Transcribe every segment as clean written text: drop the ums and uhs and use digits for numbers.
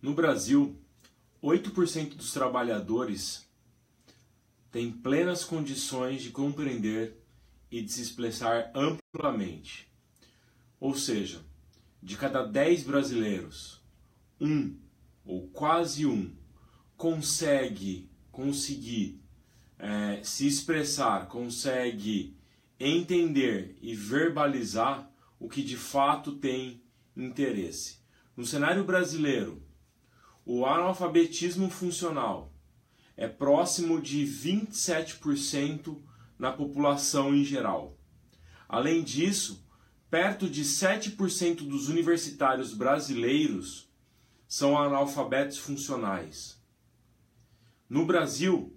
No Brasil, 8% dos trabalhadores têm plenas condições de compreender e de se expressar amplamente. Ou seja, de cada 10 brasileiros, um ou quase um conseguir se expressar, consegue entender e verbalizar o que de fato tem interesse. No cenário brasileiro, o analfabetismo funcional é próximo de 27% na população em geral. Além disso, perto de 7% dos universitários brasileiros são analfabetos funcionais. No Brasil,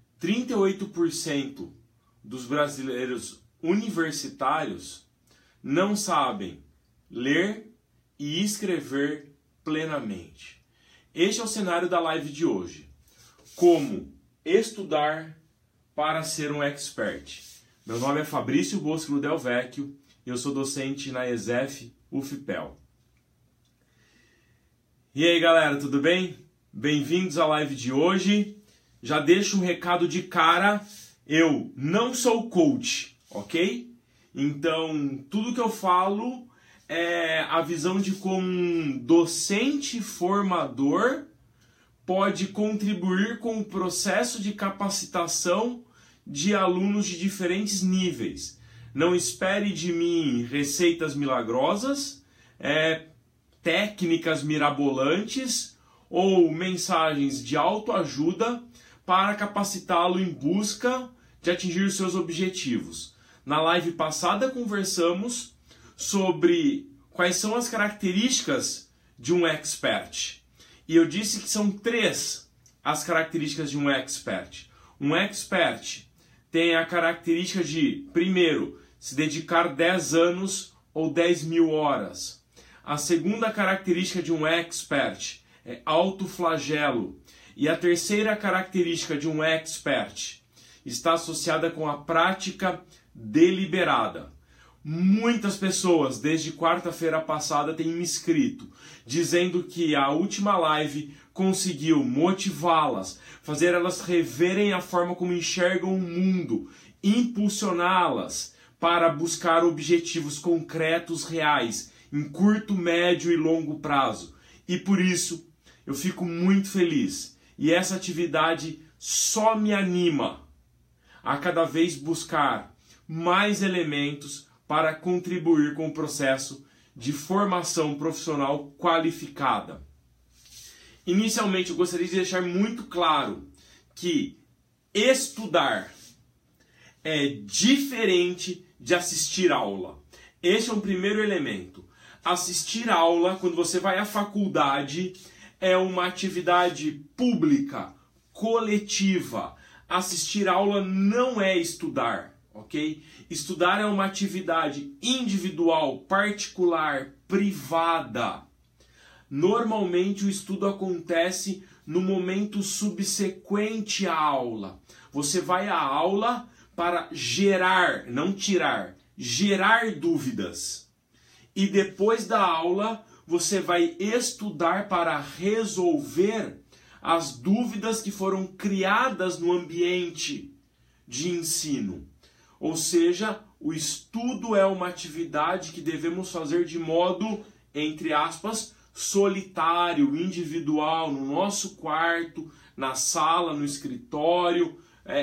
38% dos brasileiros universitários não sabem ler e escrever plenamente. Este é o cenário da live de hoje. Como estudar para ser um expert. Meu nome é Fabrício Bosco Del Vecchio e eu sou docente na ESEF UFPEL. E aí galera, tudo bem? Bem-vindos à live de hoje. Já deixo um recado de cara, eu não sou coach, ok? Então, tudo que eu falo é a visão de como um docente formador pode contribuir com o processo de capacitação de alunos de diferentes níveis. Não espere de mim receitas milagrosas, técnicas mirabolantes ou mensagens de autoajuda para capacitá-lo em busca de atingir os seus objetivos. Na live passada conversamos sobre quais são as características de um expert. E eu disse que são 3 as características de um expert. Um expert tem a característica de, primeiro, se dedicar 10 anos ou 10.000 horas. A segunda característica de um expert é autoflagelo. E a terceira característica de um expert está associada com a prática deliberada. Muitas pessoas, desde quarta-feira passada, têm me escrito, dizendo que a última live conseguiu motivá-las, fazer elas reverem a forma como enxergam o mundo, impulsioná-las para buscar objetivos concretos, reais, em curto, médio e longo prazo. E por isso, eu fico muito feliz. E essa atividade só me anima a cada vez buscar mais elementos para contribuir com o processo de formação profissional qualificada. Inicialmente, eu gostaria de deixar muito claro que estudar é diferente de assistir aula. Este é um primeiro elemento. Assistir aula, quando você vai à faculdade, é uma atividade pública, coletiva. Assistir aula não é estudar, ok? Estudar é uma atividade individual, particular, privada. Normalmente o estudo acontece no momento subsequente à aula. Você vai à aula para gerar, não tirar, gerar dúvidas. E depois da aula, você vai estudar para resolver as dúvidas que foram criadas no ambiente de ensino. Ou seja, o estudo é uma atividade que devemos fazer de modo, entre aspas, solitário, individual, no nosso quarto, na sala, no escritório,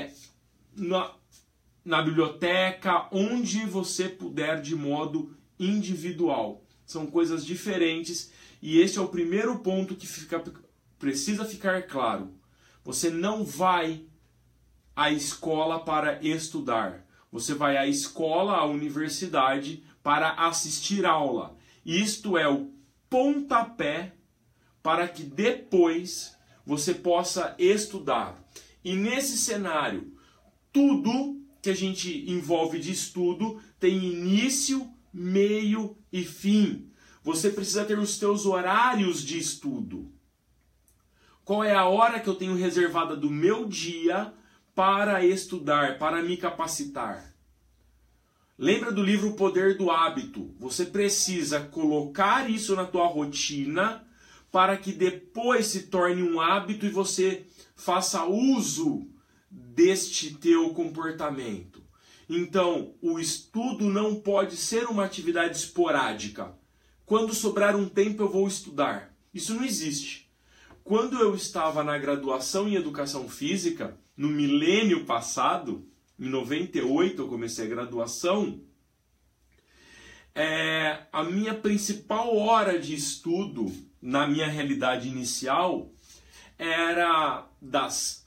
na biblioteca, onde você puder, de modo individual. São coisas diferentes e este é o primeiro ponto que precisa ficar claro. Você não vai à escola para estudar. Você vai à escola, à universidade, para assistir aula. Isto é o pontapé para que depois você possa estudar. E nesse cenário, tudo que a gente envolve de estudo tem início, meio e fim. Você precisa ter os seus horários de estudo. Qual é a hora que eu tenho reservada do meu dia para estudar, para me capacitar? Lembra do livro O Poder do Hábito? Você precisa colocar isso na tua rotina para que depois se torne um hábito e você faça uso deste teu comportamento. Então, o estudo não pode ser uma atividade esporádica. Quando sobrar um tempo eu vou estudar. Isso não existe. Quando eu estava na graduação em Educação Física, no milênio passado, em 98 eu comecei a graduação, a minha principal hora de estudo, na minha realidade inicial, era das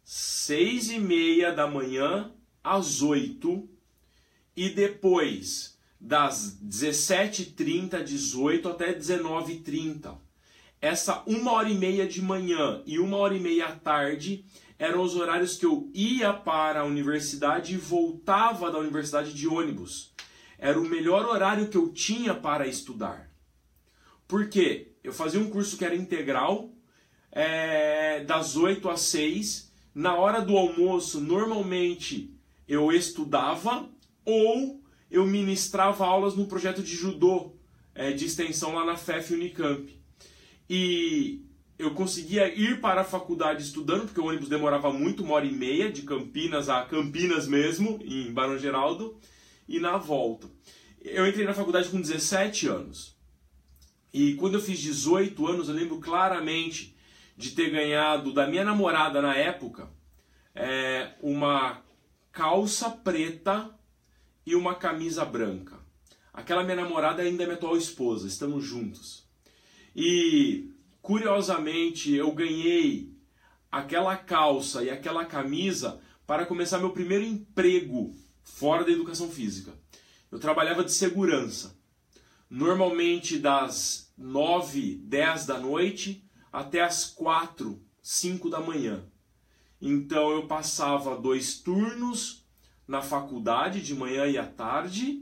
6h30 da manhã às 8 e depois das 17h30, 18 até 19h30. Essa 1h30 de manhã e 1h30 à tarde eram os horários que eu ia para a universidade e voltava da universidade de ônibus. Era o melhor horário que eu tinha para estudar. Por quê? Eu fazia um curso que era integral, das 8 às 6. Na hora do almoço, normalmente eu estudava ou eu ministrava aulas no projeto de judô, de extensão lá na FEF Unicamp. E eu conseguia ir para a faculdade estudando, porque o ônibus demorava muito, 1h30, de Campinas a Campinas mesmo, em Barão Geraldo, e na volta. Eu entrei na faculdade com 17 anos. E quando eu fiz 18 anos, eu lembro claramente de ter ganhado da minha namorada na época uma calça preta e uma camisa branca. Aquela minha namorada ainda é minha atual esposa, estamos juntos. E, curiosamente, eu ganhei aquela calça e aquela camisa para começar meu primeiro emprego fora da educação física. Eu trabalhava de segurança, normalmente das 9, 10 da noite até as 4, 5 da manhã. Então eu passava 2 turnos na faculdade, de manhã e à tarde,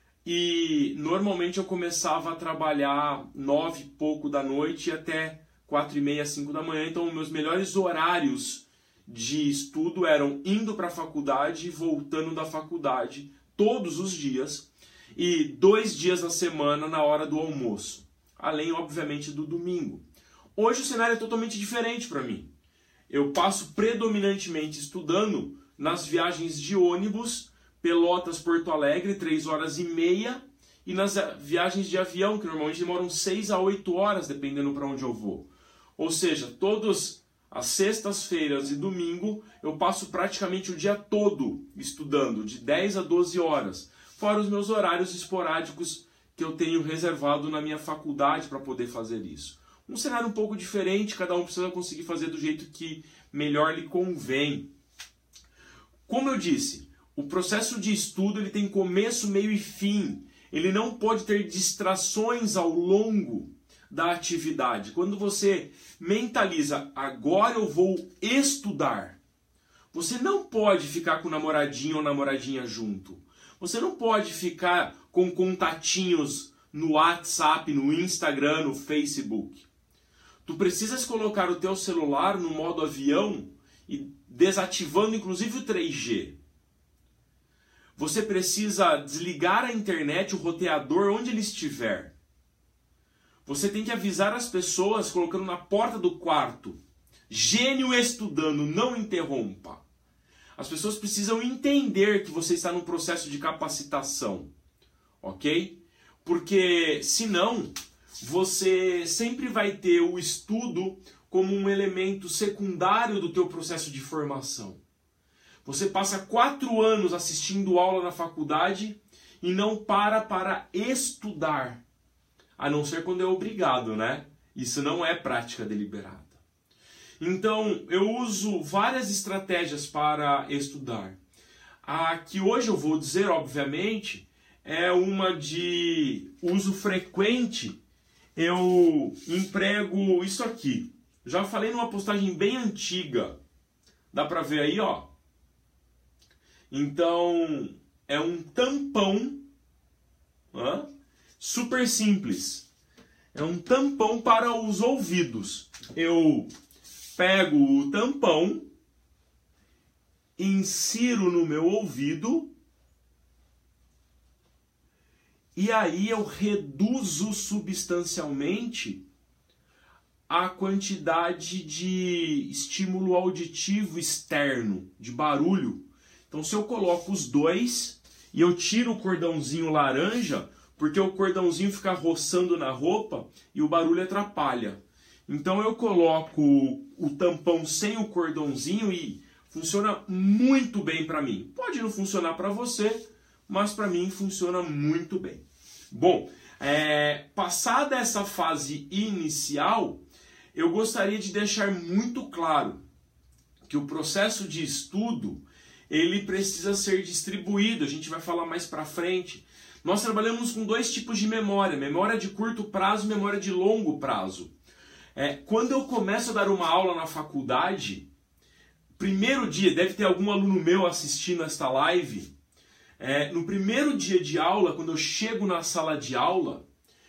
e normalmente eu começava a trabalhar 9 e pouco da noite até 4h30, 5 da manhã. Então meus melhores horários de estudo eram indo para a faculdade e voltando da faculdade todos os dias, e 2 dias na semana na hora do almoço, além obviamente do domingo. Hoje o cenário é totalmente diferente para mim. Eu passo predominantemente estudando nas viagens de ônibus, Pelotas-Porto Alegre, 3h30, e nas viagens de avião, que normalmente demoram 6 a 8 horas, dependendo para onde eu vou. Ou seja, todas as sextas-feiras e domingo, eu passo praticamente o dia todo estudando, de 10 a 12 horas, fora os meus horários esporádicos que eu tenho reservado na minha faculdade para poder fazer isso. Um cenário um pouco diferente, cada um precisa conseguir fazer do jeito que melhor lhe convém. Como eu disse, o processo de estudo ele tem começo, meio e fim. Ele não pode ter distrações ao longo da atividade. Quando você mentaliza, agora eu vou estudar, você não pode ficar com o namoradinho ou namoradinha junto. Você não pode ficar com contatinhos no WhatsApp, no Instagram, no Facebook. Tu precisas colocar o teu celular no modo avião e desativando inclusive o 3G. Você precisa desligar a internet, o roteador, onde ele estiver. Você tem que avisar as pessoas colocando na porta do quarto. Gênio estudando, não interrompa. As pessoas precisam entender que você está num processo de capacitação. Ok? Porque, senão, você sempre vai ter o estudo como um elemento secundário do teu processo de formação. Você passa 4 anos assistindo aula na faculdade e não para estudar. A não ser quando é obrigado, né? Isso não é prática deliberada. Então, eu uso várias estratégias para estudar. A que hoje eu vou dizer, obviamente, é uma de uso frequente. Eu emprego isso aqui. Já falei numa postagem bem antiga. Dá pra ver aí, ó. Então, é um tampão, super simples. É um tampão para os ouvidos. Eu pego o tampão, insiro no meu ouvido e aí eu reduzo substancialmente a quantidade de estímulo auditivo externo, de barulho. Então, se eu coloco os dois e eu tiro o cordãozinho laranja, porque o cordãozinho fica roçando na roupa e o barulho atrapalha. Então, eu coloco o tampão sem o cordãozinho e funciona muito bem para mim. Pode não funcionar para você, mas para mim funciona muito bem. Bom, passada essa fase inicial, eu gostaria de deixar muito claro que o processo de estudo ele precisa ser distribuído. A gente vai falar mais para frente. Nós trabalhamos com dois tipos de memória: memória de curto prazo e memória de longo prazo. Quando eu começo a dar uma aula na faculdade, primeiro dia, deve ter algum aluno meu assistindo esta live, no primeiro dia de aula, quando eu chego na sala de aula,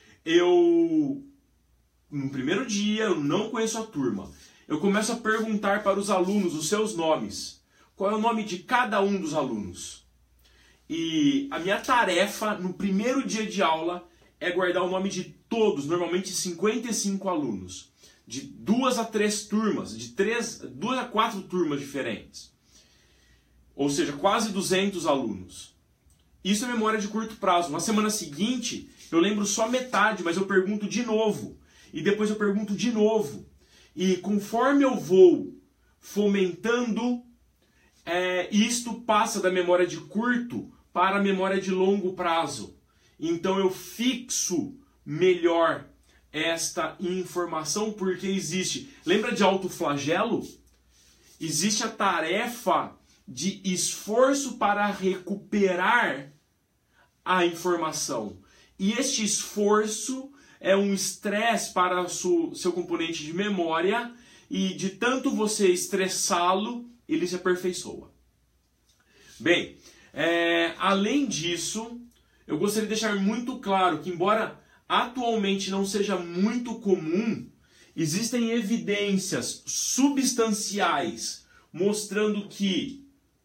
no primeiro dia, eu não conheço a turma, eu começo a perguntar para os alunos os seus nomes. Qual é o nome de cada um dos alunos? E a minha tarefa no primeiro dia de aula é guardar o nome de todos, normalmente 55 alunos, de 2 a 3 turmas, de 2 a 4 turmas diferentes. Ou seja, quase 200 alunos. Isso é memória de curto prazo. Na semana seguinte, eu lembro só metade, mas eu pergunto de novo. E depois eu pergunto de novo. E conforme eu vou fomentando, isto passa da memória de curto para a memória de longo prazo. Então eu fixo melhor esta informação, porque existe... Lembra de autoflagelo? Existe a tarefa de esforço para recuperar a informação. E este esforço é um estresse para o seu componente de memória, e de tanto você estressá-lo, ele se aperfeiçoa. Bem, além disso, eu gostaria de deixar muito claro que, embora atualmente não seja muito comum, existem evidências substanciais mostrando que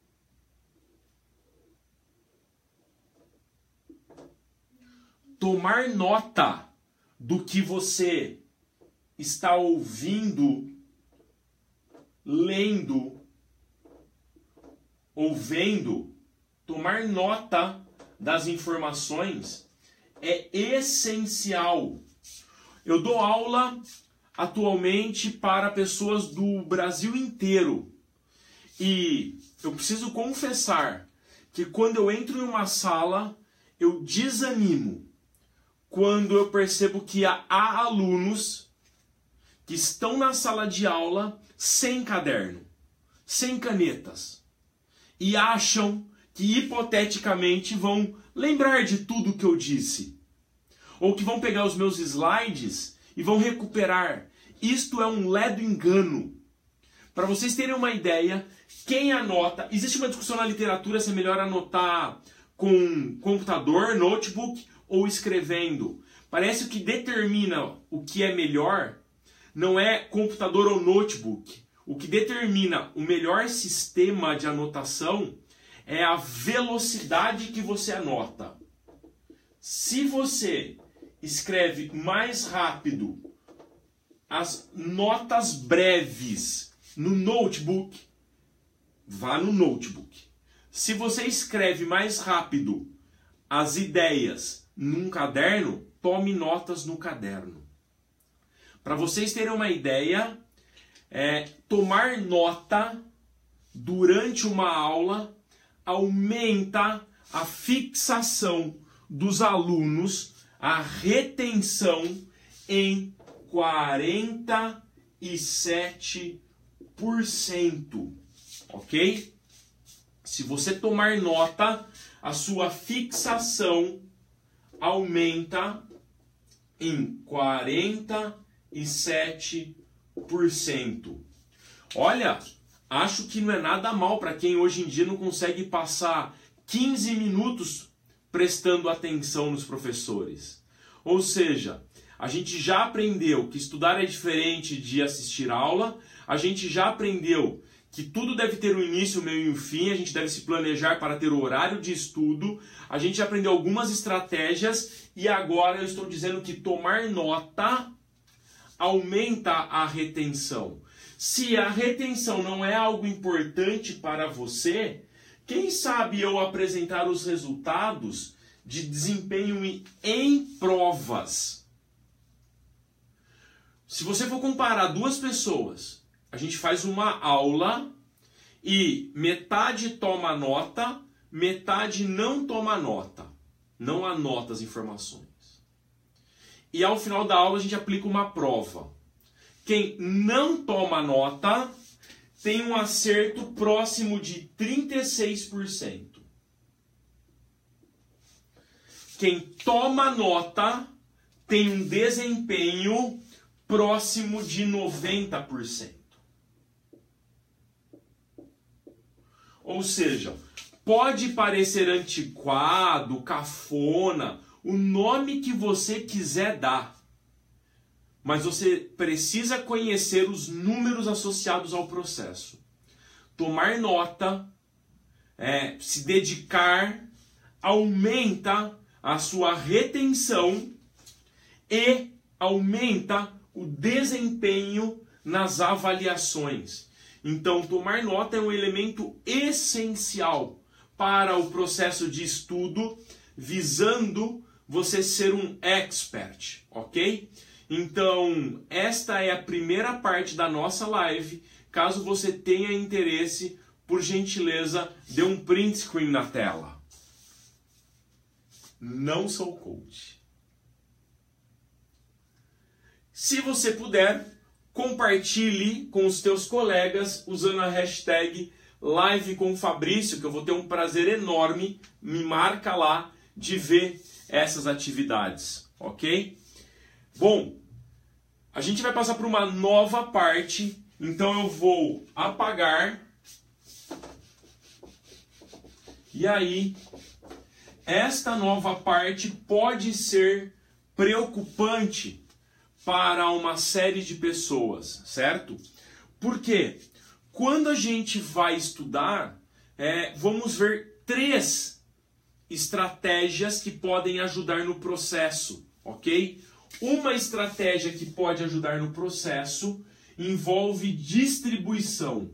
tomar nota do que você está ouvindo, lendo ou vendo, tomar nota das informações é essencial. Eu dou aula atualmente para pessoas do Brasil inteiro. E eu preciso confessar que quando eu entro em uma sala, eu desanimo quando eu percebo que há alunos que estão na sala de aula sem caderno, sem canetas, e acham que hipoteticamente vão lembrar de tudo que eu disse, ou que vão pegar os meus slides e vão recuperar. Isto é um ledo engano. Para vocês terem uma ideia, quem anota... Existe uma discussão na literatura se é melhor anotar com computador, notebook ou escrevendo. Parece que o que determina o que é melhor não é computador ou notebook. O que determina o melhor sistema de anotação é a velocidade que você anota. Se você escreve mais rápido as notas breves no notebook, vá no notebook. Se você escreve mais rápido as ideias num caderno, tome notas no caderno. Para vocês terem uma ideia, tomar nota durante uma aula aumenta a fixação dos alunos, a retenção em 47%, ok? Se você tomar nota, a sua fixação aumenta em 47%. Olha, acho que não é nada mal para quem hoje em dia não consegue passar 15 minutos prestando atenção nos professores. Ou seja, a gente já aprendeu que estudar é diferente de assistir aula, a gente já aprendeu que tudo deve ter um início, um meio e um fim, a gente deve se planejar para ter o horário de estudo, a gente aprendeu algumas estratégias e agora eu estou dizendo que tomar nota aumenta a retenção. Se a retenção não é algo importante para você, quem sabe eu apresentar os resultados de desempenho em provas. Se você for comparar duas pessoas, a gente faz uma aula e metade toma nota, metade não toma nota. Não anota as informações. E ao final da aula a gente aplica uma prova. Quem não toma nota tem um acerto próximo de 36%. Quem toma nota tem um desempenho próximo de 90%. Ou seja, pode parecer antiquado, cafona, o nome que você quiser dar. Mas você precisa conhecer os números associados ao processo. Tomar nota, se dedicar, aumenta a sua retenção e aumenta o desempenho nas avaliações. Então, tomar nota é um elemento essencial para o processo de estudo, visando você ser um expert, ok? Então, esta é a primeira parte da nossa live. Caso você tenha interesse, por gentileza, dê um print screen na tela. Não sou coach. Se você puder, compartilhe com os teus colegas usando a hashtag Live com Fabrício, que eu vou ter um prazer enorme, me marca lá, de ver essas atividades, ok? Bom, a gente vai passar por uma nova parte, então eu vou apagar. E aí, esta nova parte pode ser preocupante para uma série de pessoas, certo? Por quê? Quando a gente vai estudar, vamos ver 3 estratégias que podem ajudar no processo, ok? Uma estratégia que pode ajudar no processo envolve distribuição.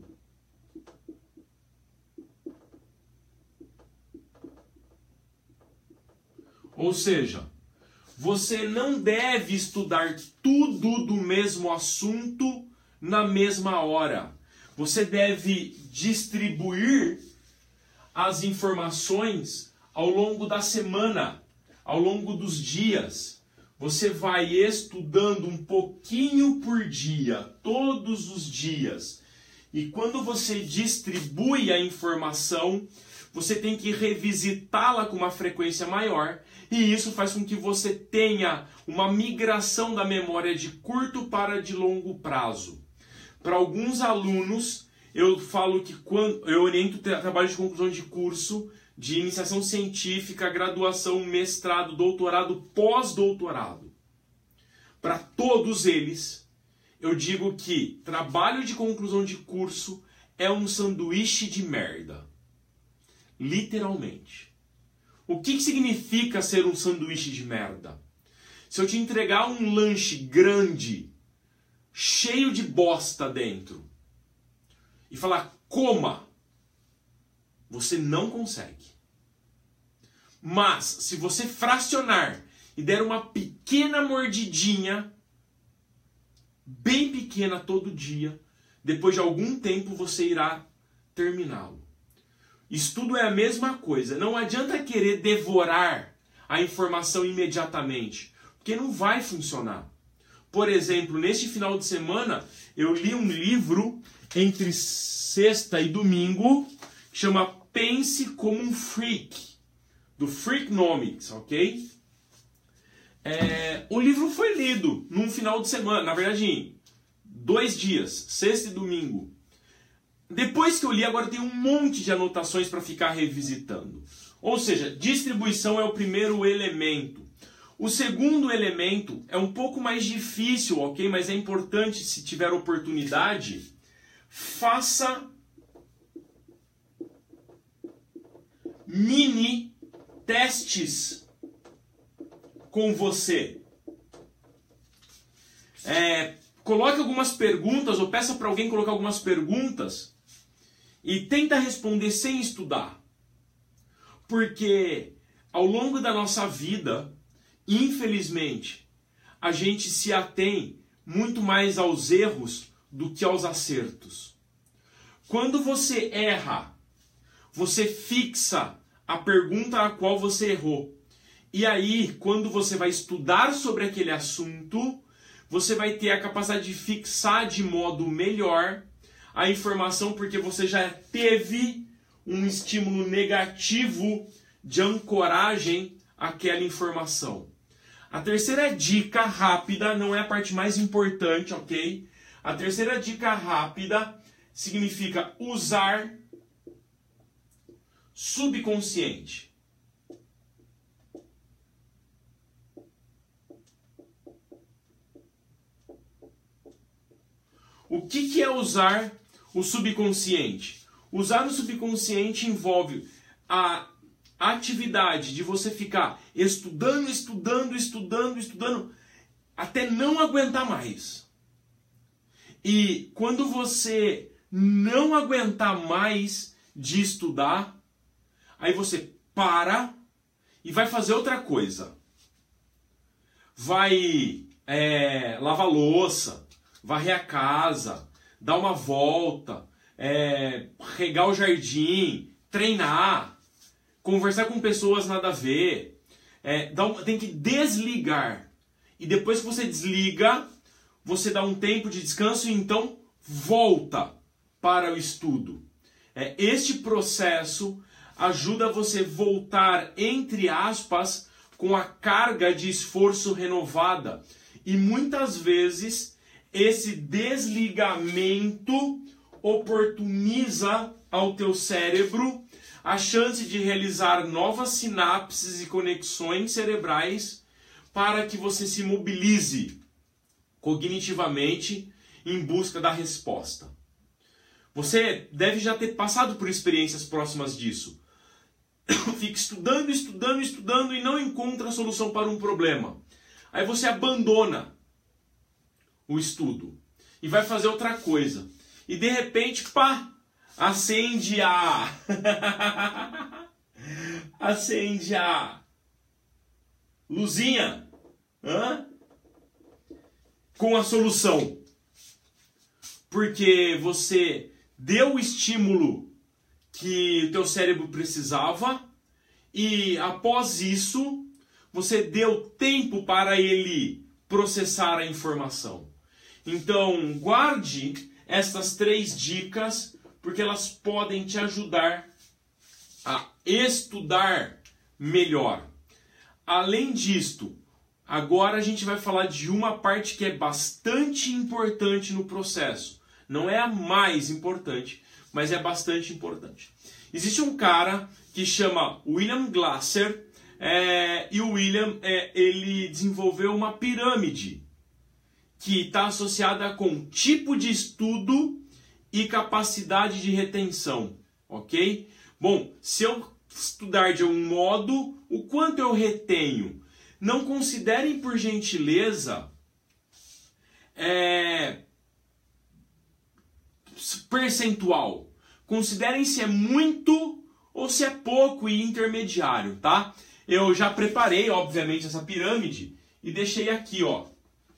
Ou seja, você não deve estudar tudo do mesmo assunto na mesma hora. Você deve distribuir as informações ao longo da semana, ao longo dos dias. Você vai estudando um pouquinho por dia, todos os dias. E quando você distribui a informação, você tem que revisitá-la com uma frequência maior. E isso faz com que você tenha uma migração da memória de curto para de longo prazo. Para alguns alunos, eu falo que quando eu oriento trabalho de conclusão de curso, de iniciação científica, graduação, mestrado, doutorado, pós-doutorado. Para todos eles, eu digo que trabalho de conclusão de curso é um sanduíche de merda. Literalmente. O que significa ser um sanduíche de merda? Se eu te entregar um lanche grande, cheio de bosta dentro, e falar, coma, você não consegue. Mas, se você fracionar e der uma pequena mordidinha, bem pequena todo dia, depois de algum tempo você irá terminá-lo. Estudo é a mesma coisa. Não adianta querer devorar a informação imediatamente, porque não vai funcionar. Por exemplo, neste final de semana, eu li um livro entre sexta e domingo, que chama Pense como um Freak, do Freakonomics, ok? O livro foi lido num final de semana, na verdade em 2 dias, sexta e domingo. Depois que eu li, agora tem um monte de anotações para ficar revisitando. Ou seja, distribuição é o primeiro elemento. O segundo elemento é um pouco mais difícil, ok? Mas é importante, se tiver oportunidade, faça mini testes com você. Coloque algumas perguntas, ou peça para alguém colocar algumas perguntas e tenta responder sem estudar. Porque ao longo da nossa vida, infelizmente, a gente se atém muito mais aos erros do que aos acertos. Quando você erra, você fixa a pergunta a qual você errou. E aí, quando você vai estudar sobre aquele assunto, você vai ter a capacidade de fixar de modo melhor a informação, porque você já teve um estímulo negativo de ancoragem àquela informação. A terceira dica rápida, não é a parte mais importante, ok? A terceira dica rápida significa usar subconsciente. O que é usar o subconsciente? Usar o subconsciente envolve a atividade de você ficar estudando, até não aguentar mais. E quando você não aguentar mais de estudar, aí você para e vai fazer outra coisa. Vai lavar louça, varrer a casa, dar uma volta, regar o jardim, treinar, conversar com pessoas nada a ver. Tem que desligar. E depois que você desliga, você dá um tempo de descanso e então volta para o estudo. Este processo ajuda você a voltar, entre aspas, com a carga de esforço renovada. E muitas vezes esse desligamento oportuniza ao teu cérebro a chance de realizar novas sinapses e conexões cerebrais para que você se mobilize cognitivamente em busca da resposta. Você deve já ter passado por experiências próximas disso. Fica estudando e não encontra a solução para um problema. Aí você abandona o estudo e vai fazer outra coisa. E de repente, pá, acende a luzinha com a solução. Porque você deu o estímulo que o teu cérebro precisava e após isso você deu tempo para ele processar a informação. Então guarde estas 3 dicas porque elas podem te ajudar a estudar melhor. Além disto, agora a gente vai falar de uma parte que é bastante importante no processo. Não é a mais importante, mas é bastante importante. Existe um cara que chama William Glasser, e o William ele desenvolveu uma pirâmide que está associada com tipo de estudo e capacidade de retenção, ok? Bom, se eu estudar de um modo, o quanto eu retenho? Não considerem, por gentileza, percentual. Considerem se é muito ou se é pouco e intermediário, tá? Eu já preparei, obviamente, essa pirâmide e deixei aqui, ó.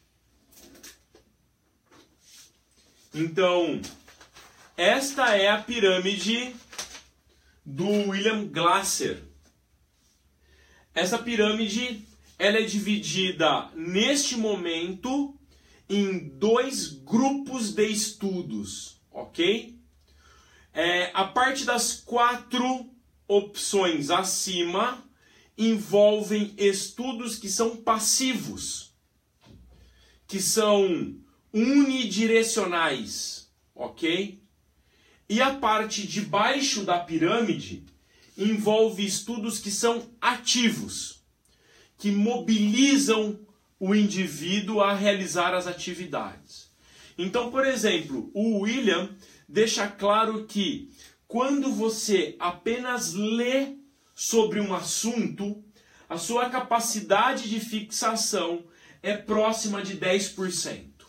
Então, esta é a pirâmide do William Glasser. Essa pirâmide, ela é dividida neste momento em 2 grupos de estudos, ok? A parte das 4 opções acima envolvem estudos que são passivos, que são unidirecionais, ok? E a parte de baixo da pirâmide envolve estudos que são ativos, que mobilizam o indivíduo a realizar as atividades. Então, por exemplo, o William deixa claro que quando você apenas lê sobre um assunto, a sua capacidade de fixação é próxima de 10%.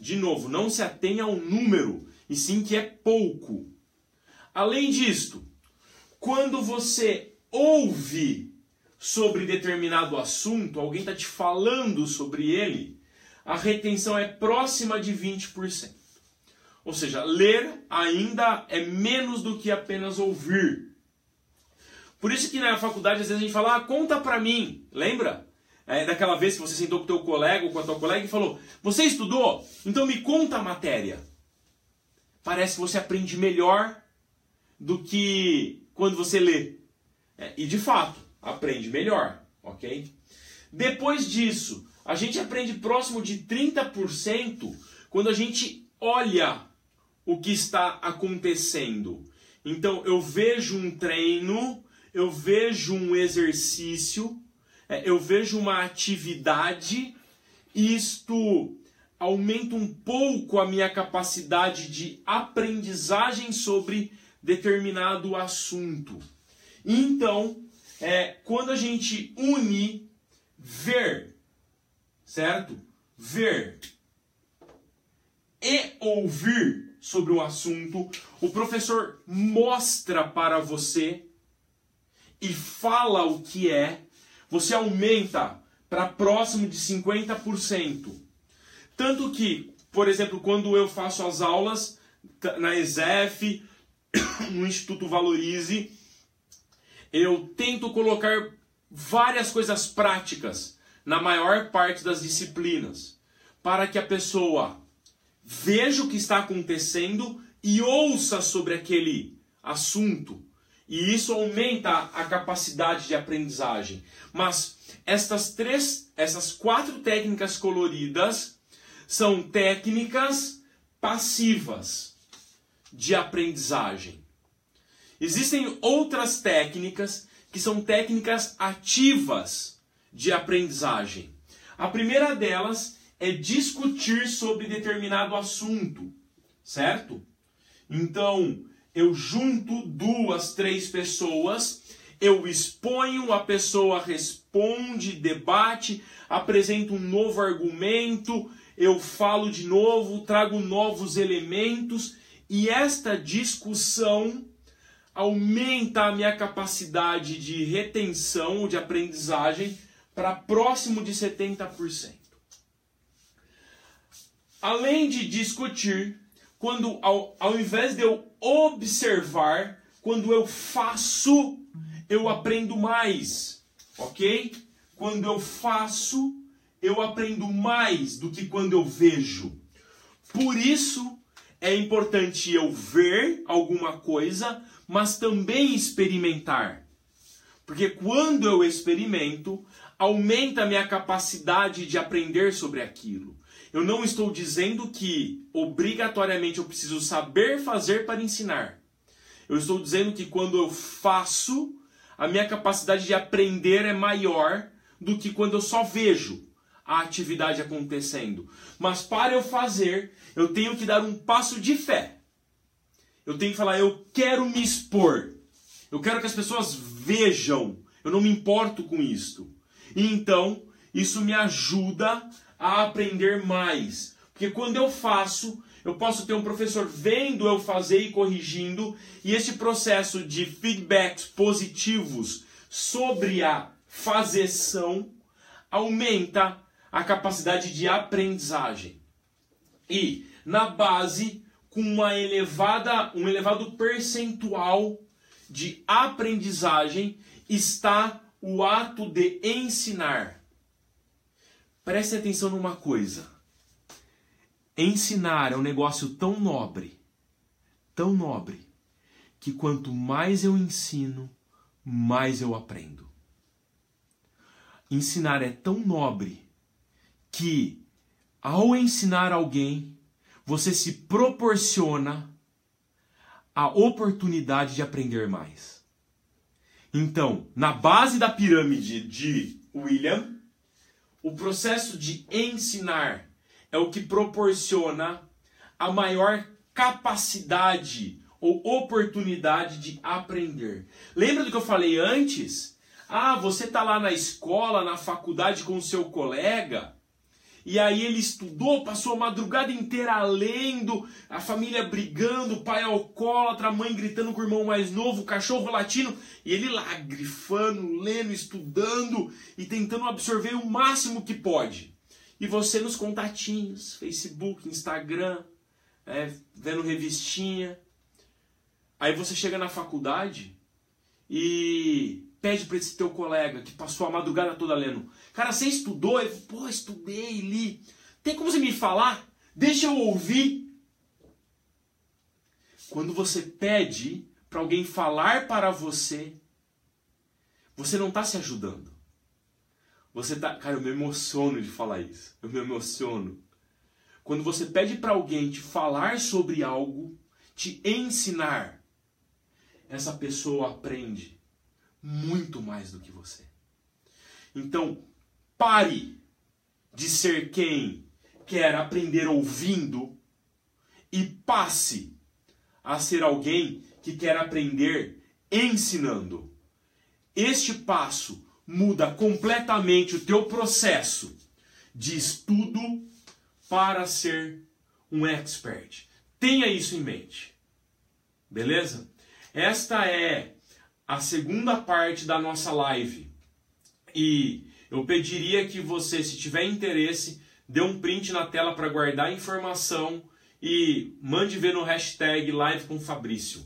De novo, não se atenha ao número, e sim que é pouco. Além disto, quando você ouve sobre determinado assunto, alguém está te falando sobre ele, a retenção é próxima de 20%. Ou seja, ler ainda é menos do que apenas ouvir. Por isso que na faculdade às vezes a gente fala, conta pra mim, lembra? Daquela vez que você sentou com o teu colega ou com a tua colega e falou, você estudou? Então me conta a matéria. Parece que você aprende melhor do que quando você lê. E de fato, aprende melhor, ok? Depois disso, a gente aprende próximo de 30% quando a gente olha o que está acontecendo. Então, eu vejo um treino, eu vejo um exercício, eu vejo uma atividade, e isto aumenta um pouco a minha capacidade de aprendizagem sobre determinado assunto. Então, quando a gente une ver, certo? Ver e ouvir sobre um assunto, o professor mostra para você e fala o que é, você aumenta para próximo de 50%. Tanto que, por exemplo, quando eu faço as aulas na ESEF, no Instituto Valorize, eu tento colocar várias coisas práticas na maior parte das disciplinas, para que a pessoa veja o que está acontecendo e ouça sobre aquele assunto. E isso aumenta a capacidade de aprendizagem. Mas essas 4 técnicas coloridas são técnicas passivas de aprendizagem. Existem outras técnicas que são técnicas ativas de aprendizagem. A primeira delas é discutir sobre determinado assunto, certo? Então, eu junto 2, 3 pessoas, eu exponho, a pessoa responde, debate, apresento um novo argumento, eu falo de novo, trago novos elementos, e esta discussão aumenta a minha capacidade de retenção, de aprendizagem, para próximo de 70%. Além de discutir, quando ao invés de eu observar, quando eu faço, eu aprendo mais, ok? Quando eu faço, eu aprendo mais do que quando eu vejo. Por isso, é importante eu ver alguma coisa, mas também experimentar. Porque quando eu experimento, aumenta a minha capacidade de aprender sobre aquilo. Eu não estou dizendo que obrigatoriamente eu preciso saber fazer para ensinar. Eu estou dizendo que quando eu faço, a minha capacidade de aprender é maior do que quando eu só vejo a atividade acontecendo. Mas para eu fazer, eu tenho que dar um passo de fé. Eu tenho que falar, eu quero me expor. Eu quero que as pessoas vejam. Eu não me importo com isto. E então, isso me ajuda a aprender mais. Porque quando eu faço, eu posso ter um professor vendo eu fazer e corrigindo. E esse processo de feedbacks positivos sobre a fazeção aumenta a capacidade de aprendizagem. E, na base, com um elevado percentual de aprendizagem, está o ato de ensinar. Preste atenção numa coisa. Ensinar é um negócio tão nobre, que quanto mais eu ensino, mais eu aprendo. Ensinar é tão nobre que, ao ensinar alguém, você se proporciona a oportunidade de aprender mais. Então, na base da pirâmide de William, o processo de ensinar é o que proporciona a maior capacidade ou oportunidade de aprender. Lembra do que eu falei antes? Você está lá na escola, na faculdade com o seu colega, e aí ele estudou, passou a madrugada inteira lendo, a família brigando, o pai alcoólatra, a mãe gritando com o irmão mais novo, o cachorro latindo, e ele lá grifando, lendo, estudando e tentando absorver o máximo que pode. E você nos contatinhos, Facebook, Instagram, vendo revistinha. Aí você chega na faculdade e pede para esse teu colega que passou a madrugada toda lendo. Cara, você estudou? Eu, pô, estudei, li. Tem como você me falar? Deixa eu ouvir. Quando você pede para alguém falar para você, você não está se ajudando. Você tá... Cara, eu me emociono de falar isso. Eu me emociono. Quando você pede para alguém te falar sobre algo, te ensinar, essa pessoa aprende muito mais do que você. Então, pare de ser quem quer aprender ouvindo e passe a ser alguém que quer aprender ensinando. Este passo muda completamente o teu processo de estudo para ser um expert. Tenha isso em mente. Beleza? Esta é a segunda parte da nossa live. E eu pediria que você, se tiver interesse, dê um print na tela para guardar a informação e mande ver no hashtag Live com Fabrício.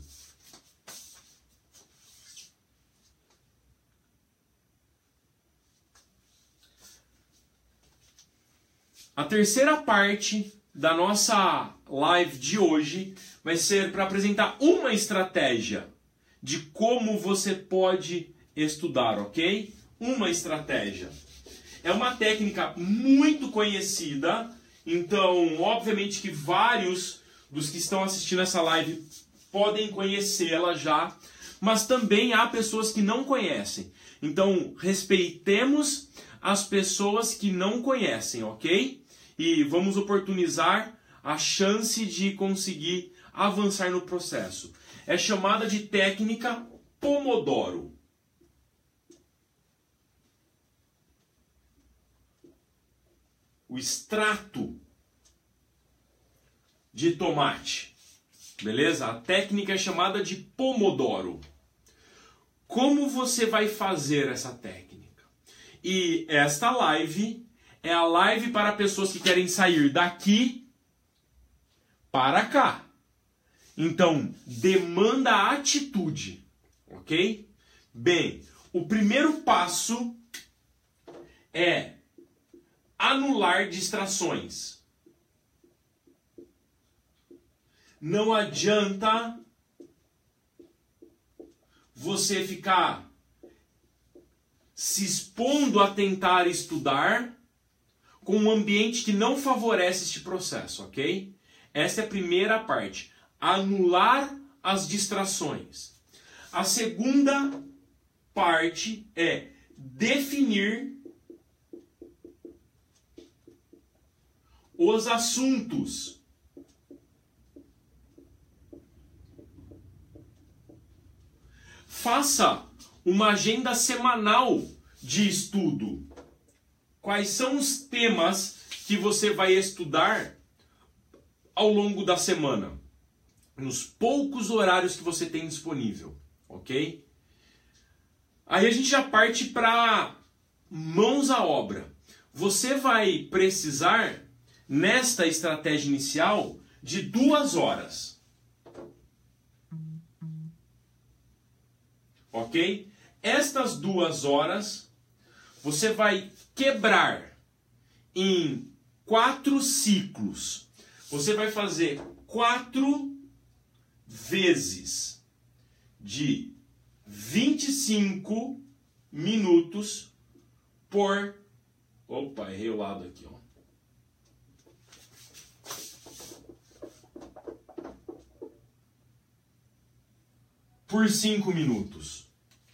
A terceira parte da nossa live de hoje vai ser para apresentar uma estratégia de como você pode estudar, ok? Uma estratégia. É uma técnica muito conhecida, então, obviamente que vários dos que estão assistindo essa live podem conhecê-la já, mas também há pessoas que não conhecem. Então, respeitemos as pessoas que não conhecem, ok? E vamos oportunizar a chance de conseguir avançar no processo. É chamada de técnica Pomodoro. O extrato de tomate. Beleza? A técnica é chamada de Pomodoro. Como você vai fazer essa técnica? E esta live é a live para pessoas que querem sair daqui para cá. Então, demanda atitude, ok? Bem, o primeiro passo é anular distrações. Não adianta você ficar se expondo a tentar estudar com um ambiente que não favorece este processo, ok? Essa é a primeira parte. Anular as distrações. A segunda parte é definir os assuntos. Faça uma agenda semanal de estudo. Quais são os temas que você vai estudar ao longo da semana? Nos poucos horários que você tem disponível, ok? Aí a gente já parte para mãos à obra. Você vai precisar, nesta estratégia inicial, de 2 horas. Ok? Estas 2 horas, você vai quebrar em 4 ciclos. Você vai fazer 4 vezes de 25 minutos por... Opa, errei o lado aqui, ó. Por 5 minutos.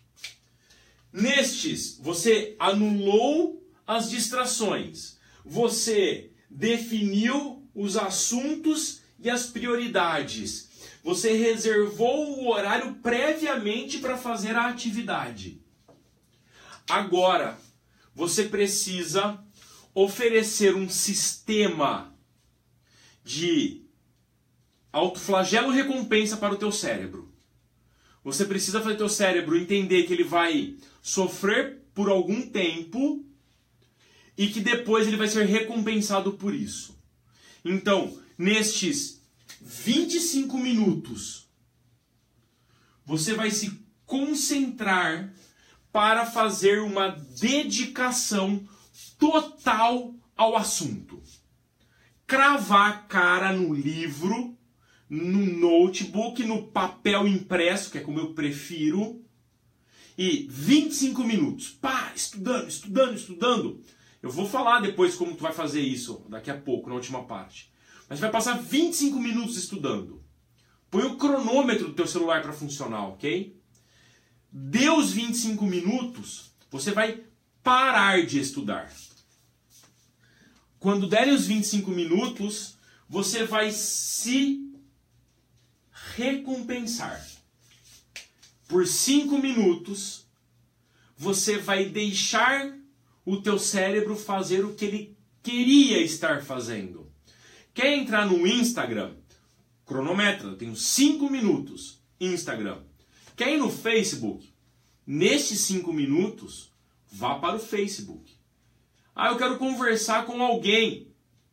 Nestes, você anulou as distrações. Você definiu os assuntos e as prioridades. Você reservou o horário previamente para fazer a atividade. Agora, você precisa oferecer um sistema de autoflagelo recompensa para o teu cérebro. Você precisa fazer teu cérebro entender que ele vai sofrer por algum tempo e que depois ele vai ser recompensado por isso. Então, nestes 25 minutos, você vai se concentrar para fazer uma dedicação total ao assunto. Cravar a cara no livro, no notebook, no papel impresso, que é como eu prefiro, e 25 minutos, pá, estudando. Eu vou falar depois como tu vai fazer isso, daqui a pouco, na última parte. Mas vai passar 25 minutos estudando. Põe o cronômetro do teu celular para funcionar, ok? Deu os 25 minutos, você vai parar de estudar. Quando derem os 25 minutos, você vai se recompensar. Por 5 minutos, você vai deixar o teu cérebro fazer o que ele queria estar fazendo. Quer entrar no Instagram? Cronometra, eu tenho 5 minutos. Instagram. Quer ir no Facebook? Nestes 5 minutos, vá para o Facebook. Ah, eu quero conversar com alguém.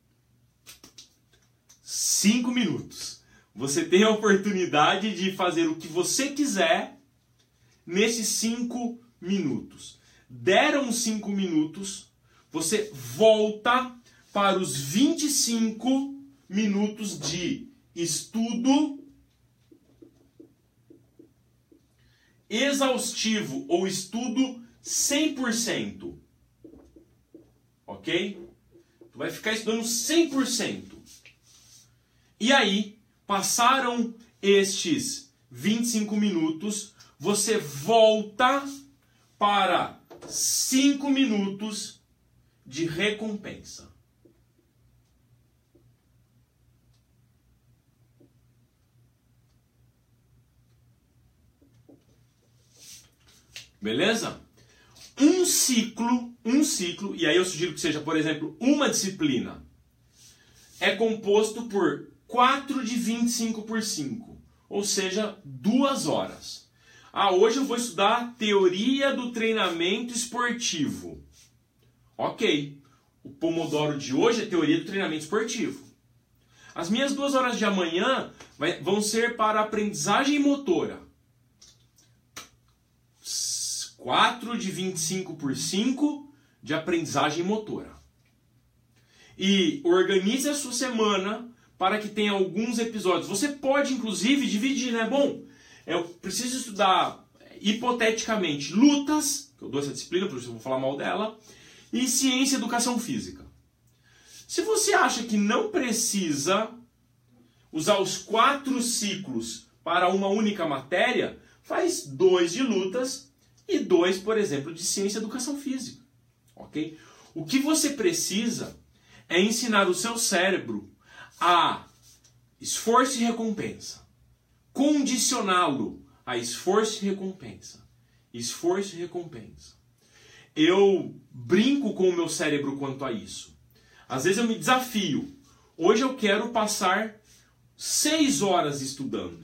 5 minutos. Você tem a oportunidade de fazer o que você quiser nesses 5 minutos. Deram os 5 minutos, você volta para os 25 minutos de estudo exaustivo ou estudo 100%. Ok? Tu vai ficar estudando 100%. E aí, passaram estes 25 minutos, você volta para 5 minutos de recompensa. Beleza? Um ciclo, e aí eu sugiro que seja, por exemplo, uma disciplina, é composto por 4 de 25 por 5, ou seja, 2 horas. Ah, hoje eu vou estudar teoria do treinamento esportivo. Ok, o Pomodoro de hoje é teoria do treinamento esportivo. As minhas 2 horas de amanhã vão ser para aprendizagem motora. 4 de 25 por 5 de aprendizagem motora. E organize a sua semana para que tenha alguns episódios. Você pode, inclusive, dividir, né? Bom, eu preciso estudar, hipoteticamente, lutas, que eu dou essa disciplina, por isso eu vou falar mal dela, e ciência e educação física. Se você acha que não precisa usar os 4 ciclos para uma única matéria, faz 2 de lutas e 2, por exemplo, de ciência e educação física. Ok? O que você precisa é ensinar o seu cérebro a esforço e recompensa. Condicioná-lo a esforço e recompensa. Esforço e recompensa. Eu brinco com o meu cérebro quanto a isso. Às vezes eu me desafio. Hoje eu quero passar 6 horas estudando.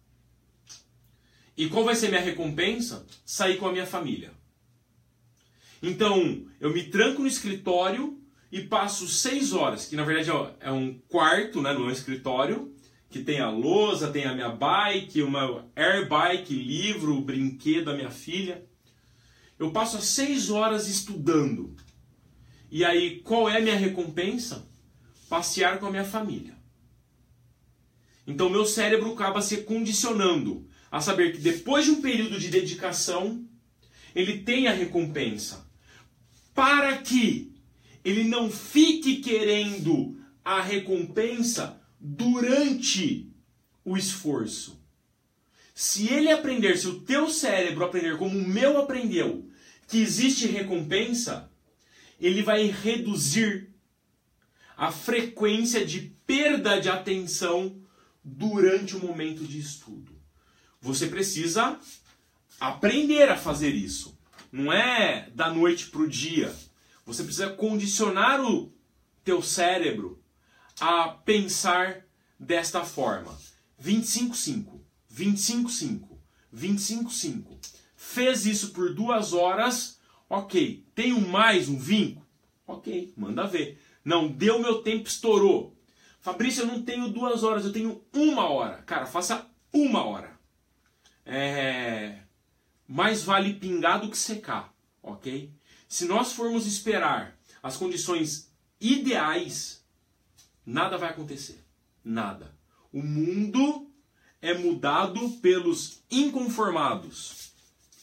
E qual vai ser minha recompensa? Sair com a minha família. Então, eu me tranco no escritório e passo 6 horas, que na verdade é um quarto, né, no meu escritório, que tem a lousa, tem a minha bike, uma air bike, livro, brinquedo da minha filha. Eu passo as 6 horas estudando. E aí, qual é a minha recompensa? Passear com a minha família. Então, meu cérebro acaba se condicionando a saber que depois de um período de dedicação, ele tem a recompensa. Para que ele não fique querendo a recompensa durante o esforço. Se ele aprender, se o teu cérebro aprender como o meu aprendeu, que existe recompensa, ele vai reduzir a frequência de perda de atenção durante o momento de estudo. Você precisa aprender a fazer isso. Não é da noite para o dia. Você precisa condicionar o teu cérebro a pensar desta forma. 25-5, 25-5, 25-5. Fez isso por 2 horas, ok. Tem mais um vinco? Ok, manda ver. Não, deu meu tempo, estourou. Fabrício, eu não tenho 2 horas, eu tenho 1 hora. Cara, faça 1 hora. Mais vale pingar do que secar, ok? Se nós formos esperar as condições ideais, nada vai acontecer. Nada. O mundo é mudado pelos inconformados.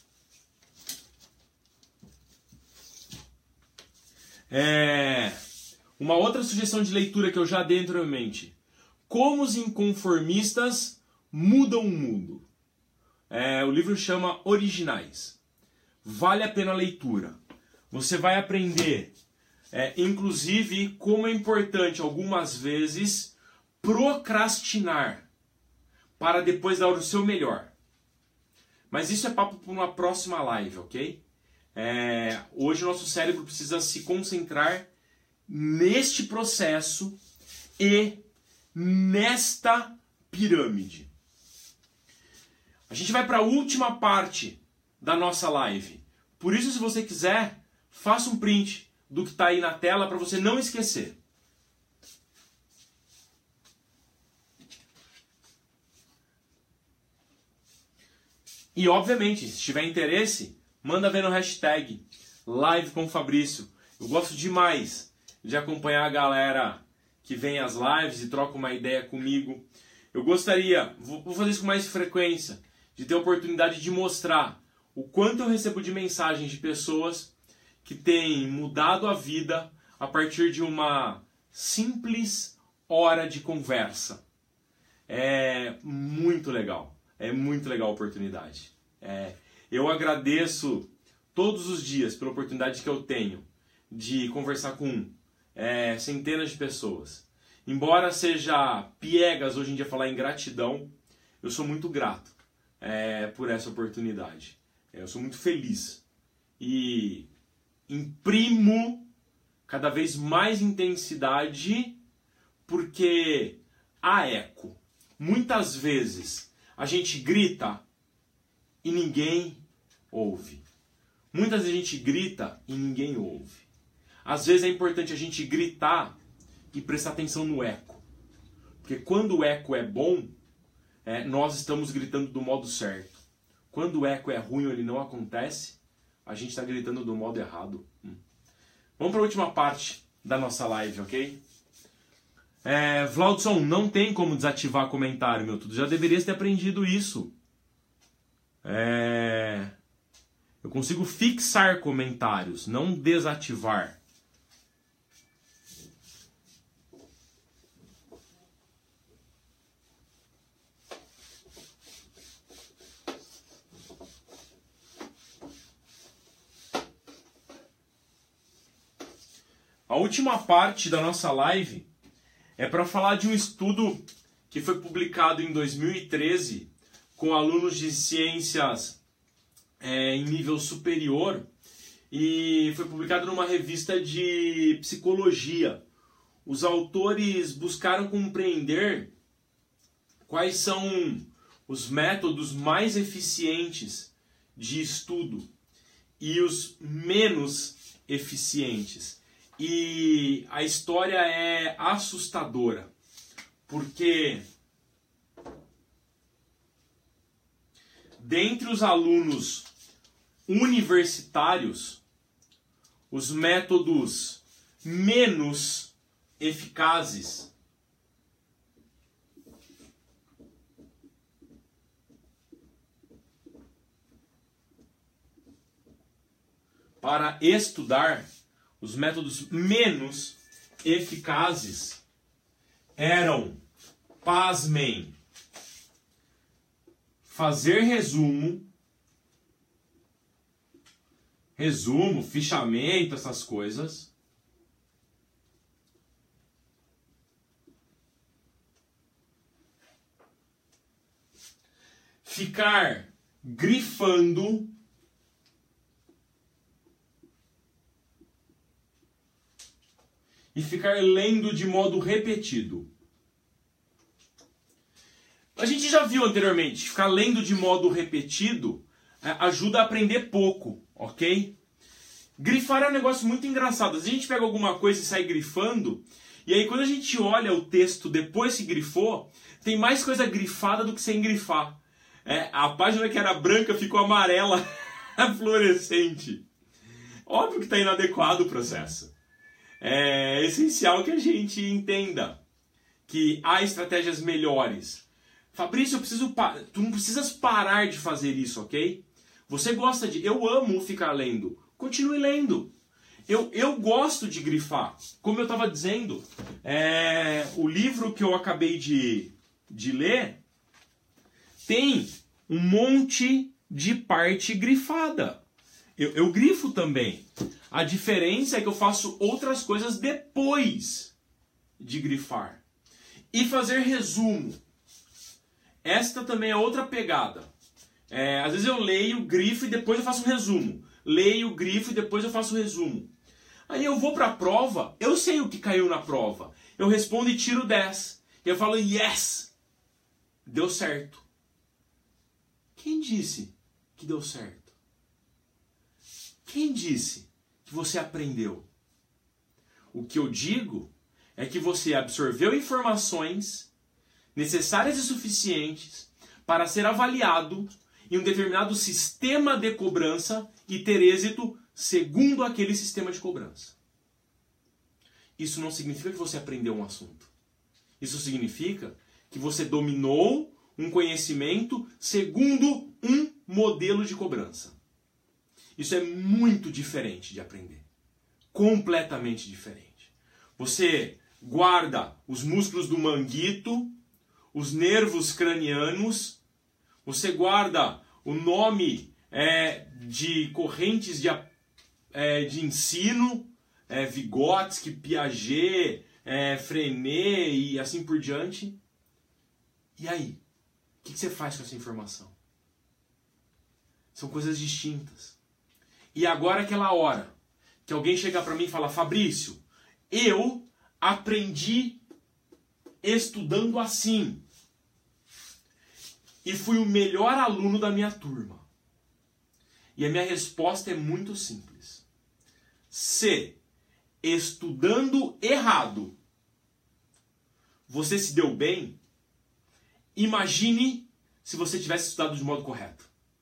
Uma outra sugestão de leitura que eu já dei anteriormente. Como os inconformistas mudam o mundo. O livro chama Originais. Vale a pena a leitura. Você vai aprender, inclusive, como é importante, algumas vezes, procrastinar para depois dar o seu melhor. Mas isso é papo para uma próxima live, ok? Hoje o nosso cérebro precisa se concentrar neste processo e nesta pirâmide. A gente vai para a última parte da nossa live. Por isso, se você quiser, faça um print do que está aí na tela para você não esquecer. E, obviamente, se tiver interesse, manda ver no hashtag Live com Fabrício. Eu gosto demais de acompanhar a galera que vem às lives e troca uma ideia comigo. Eu gostaria, vou fazer isso com mais frequência, de ter a oportunidade de mostrar o quanto eu recebo de mensagens de pessoas que têm mudado a vida a partir de uma simples hora de conversa. É muito legal. É muito legal a oportunidade. Eu agradeço todos os dias pela oportunidade que eu tenho de conversar com centenas de pessoas. Embora seja piegas hoje em dia falar em gratidão, eu sou muito grato por essa oportunidade. Eu sou muito feliz e imprimo cada vez mais intensidade porque há eco. Muitas vezes a gente grita e ninguém ouve. Muitas vezes a gente grita e ninguém ouve. Às vezes é importante a gente gritar e prestar atenção no eco. Porque quando o eco é bom, nós estamos gritando do modo certo. Quando o eco é ruim ou ele não acontece, a gente está gritando do modo errado. Vamos para a última parte da nossa live, ok? Vlaudson, não tem como desativar comentário, meu. Tu já deverias ter aprendido isso. Eu consigo fixar comentários, não desativar. A última parte da nossa live é para falar de um estudo que foi publicado em 2013 com alunos de ciências em nível superior e foi publicado numa revista de psicologia. Os autores buscaram compreender quais são os métodos mais eficientes de estudo e os menos eficientes. E a história é assustadora, porque dentre os alunos universitários, os métodos menos eficazes para estudar, os métodos menos eficazes eram, pasmem, fazer resumo, fichamento, essas coisas. Ficar grifando e ficar lendo de modo repetido. A gente já viu anteriormente, ficar lendo de modo repetido ajuda a aprender pouco, ok? Grifar é um negócio muito engraçado. Às vezes a gente pega alguma coisa e sai grifando, e aí quando a gente olha o texto depois que grifou, tem mais coisa grifada do que sem grifar. A página que era branca ficou amarela, fluorescente. Óbvio que está inadequado o processo. É essencial que a gente entenda que há estratégias melhores. Fabrício, tu não precisas parar de fazer isso, ok? Você gosta de... Eu amo ficar lendo. Continue lendo. Eu gosto de grifar. Como eu estava dizendo, o livro que eu acabei de ler tem um monte de parte grifada. Eu grifo também. A diferença é que eu faço outras coisas depois de grifar. E fazer resumo. Esta também é outra pegada. Às vezes eu leio, grifo e depois eu faço um resumo. Leio, grifo e depois eu faço um resumo. Aí eu vou para a prova, eu sei o que caiu na prova. Eu respondo e tiro 10. E eu falo, yes! Deu certo. Quem disse que deu certo? Quem disse que você aprendeu? O que eu digo é que você absorveu informações necessárias e suficientes para ser avaliado em um determinado sistema de cobrança e ter êxito segundo aquele sistema de cobrança. Isso não significa que você aprendeu um assunto. Isso significa que você dominou um conhecimento segundo um modelo de cobrança. Isso é muito diferente de aprender. Completamente diferente. Você guarda os músculos do manguito, os nervos cranianos, você guarda o nome de correntes de ensino, Vygotsky, Piaget, Freinet e assim por diante. E aí? O que você faz com essa informação? São coisas distintas. E agora é aquela hora que alguém chega para mim e fala, Fabrício, eu aprendi estudando assim. E fui o melhor aluno da minha turma. E a minha resposta é muito simples. Se estudando errado você se deu bem, imagine se você tivesse estudado de modo correto.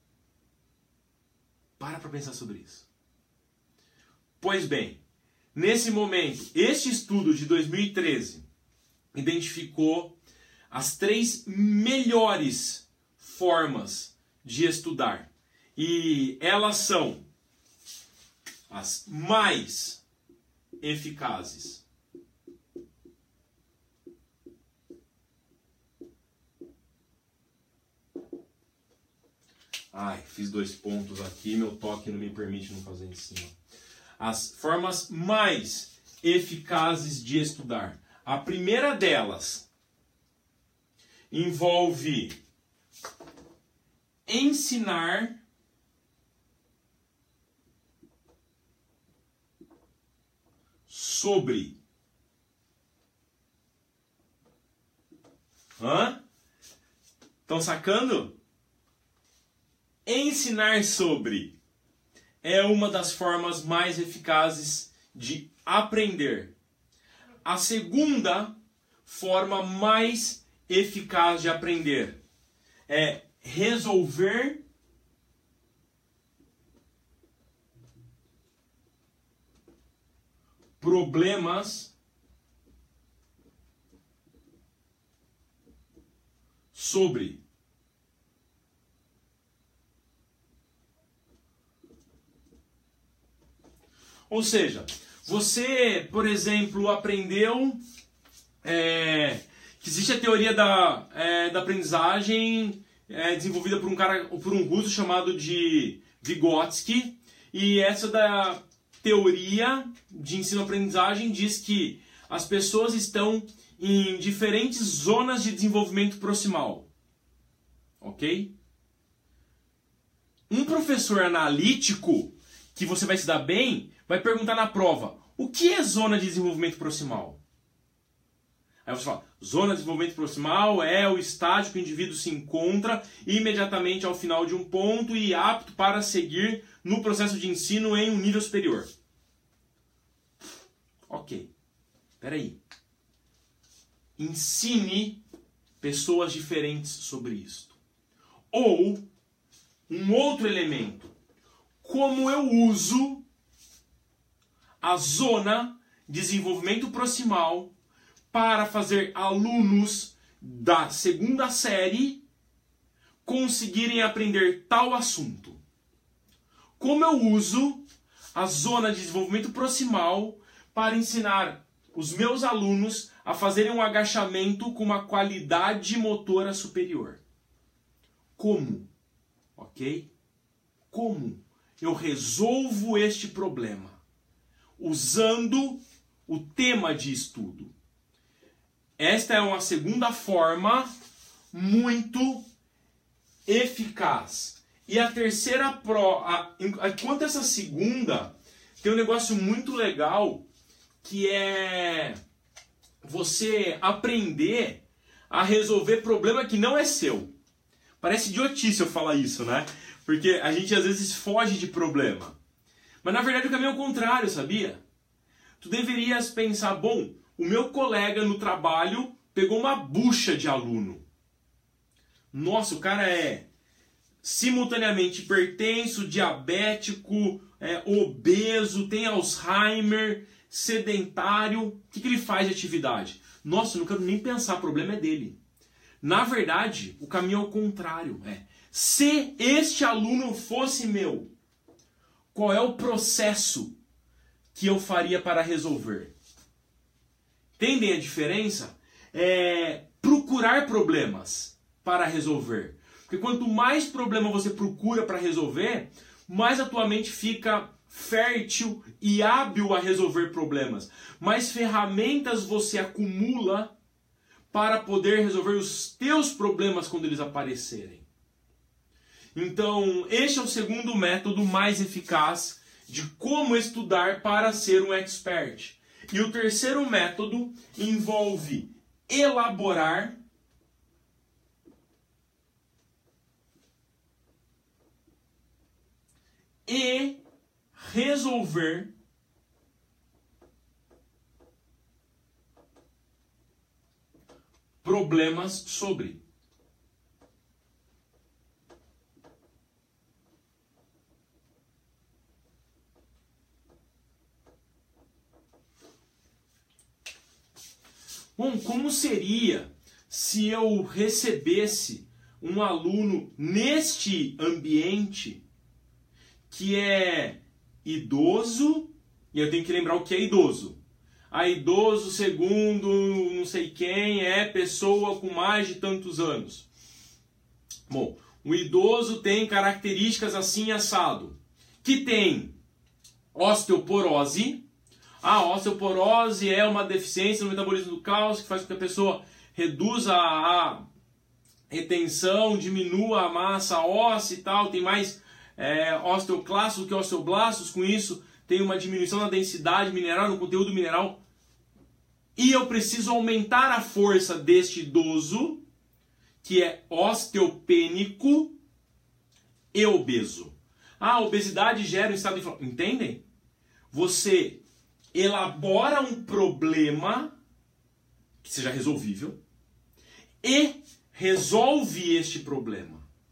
Para pensar sobre isso. Pois bem, nesse momento, este estudo de 2013 identificou as 3 melhores formas de estudar. E elas são as mais eficazes. Ai, fiz 2 pontos aqui, meu toque não me permite não fazer em cima. As formas mais eficazes de estudar. A primeira delas envolve ensinar sobre. Estão sacando? Ensinar sobre é uma das formas mais eficazes de aprender. A segunda forma mais eficaz de aprender é resolver problemas sobre. Ou seja, você, por exemplo, aprendeu que existe a teoria da aprendizagem desenvolvida por um russo chamado de Vygotsky, e essa da teoria de ensino-aprendizagem diz que as pessoas estão em diferentes zonas de desenvolvimento proximal. Ok? Um professor analítico, que você vai se dar bem, vai perguntar na prova: O que é zona de desenvolvimento proximal? Aí você fala, zona de desenvolvimento proximal é o estágio que o indivíduo se encontra imediatamente ao final de um ponto e apto para seguir no processo de ensino em um nível superior. Ok, peraí. Ensine pessoas diferentes sobre isto. Ou, um outro elemento, como eu uso a zona de desenvolvimento proximal para fazer alunos da segunda série conseguirem aprender tal assunto. Como eu uso a zona de desenvolvimento proximal para ensinar os meus alunos a fazerem um agachamento com uma qualidade motora superior. Como? Ok? Como eu resolvo este problema? Usando o tema de estudo. Esta é uma segunda forma muito eficaz. E a terceira enquanto essa segunda, tem um negócio muito legal que é você aprender a resolver problema que não é seu. Parece idiotice eu falar isso, né? Porque a gente às vezes foge de problema. Mas na verdade o caminho é o contrário, sabia? Tu deverias pensar, bom, o meu colega no trabalho pegou uma bucha de aluno. Nossa, o cara é simultaneamente hipertenso, diabético, obeso, tem Alzheimer, sedentário. O que ele faz de atividade? Nossa, eu não quero nem pensar, o problema é dele. Na verdade, o caminho é o contrário. Se este aluno fosse meu, qual é o processo que eu faria para resolver? Entendem a diferença? Procurar problemas para resolver. Porque quanto mais problema você procura para resolver, mais a tua mente fica fértil e hábil a resolver problemas. Mais ferramentas você acumula para poder resolver os teus problemas quando eles aparecerem. Então, este é o segundo método mais eficaz de como estudar para ser um expert. E o terceiro método envolve elaborar e resolver problemas sobre. Bom, como seria se eu recebesse um aluno neste ambiente que é idoso, e eu tenho que lembrar o que é idoso. Idoso, segundo não sei quem, é pessoa com mais de tantos anos. Bom, o idoso tem características assim assado, que tem osteoporose. A osteoporose é uma deficiência no metabolismo do cálcio que faz com que a pessoa reduza a retenção, diminua a massa óssea e tal, tem mais osteoclastos do que osteoblastos, com isso tem uma diminuição na densidade mineral, no conteúdo mineral, e eu preciso aumentar a força deste idoso, que é osteopênico e obeso. A obesidade gera um estado de inflamação. Entendem? Você elabora um problema que seja resolvível e resolve este problema.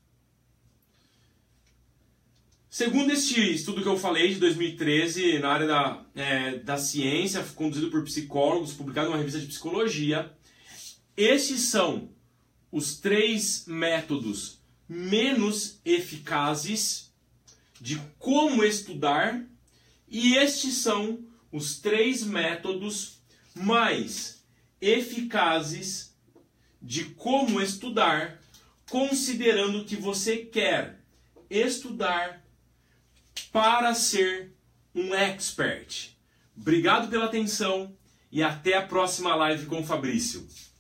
Segundo este estudo que eu falei, de 2013, na área da ciência, conduzido por psicólogos, publicado numa revista de psicologia, estes são os 3 métodos menos eficazes de como estudar, e estes são os 3 métodos mais eficazes de como estudar, considerando que você quer estudar para ser um expert. Obrigado pela atenção e até a próxima live com o Fabrício.